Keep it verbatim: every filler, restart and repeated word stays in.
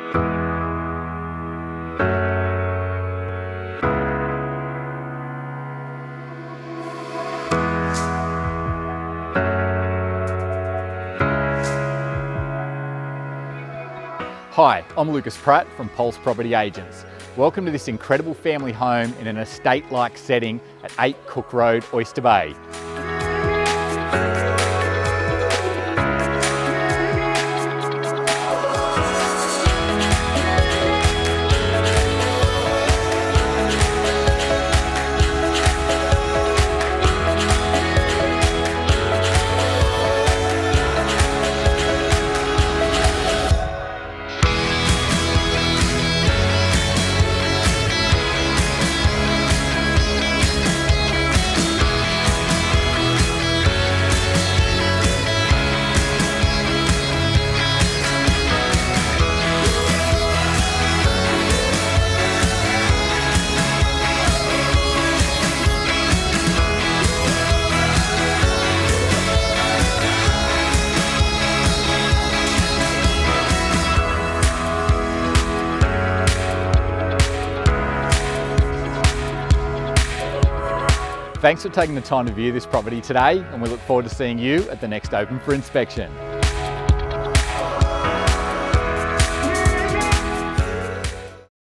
Hi, I'm Lucas Pratt from Pulse Property Agents. Welcome to this incredible family home in an estate-like setting at eight Cook Road, Oyster Bay. Thanks for taking the time to view this property today, and we look forward to seeing you at the next open for inspection.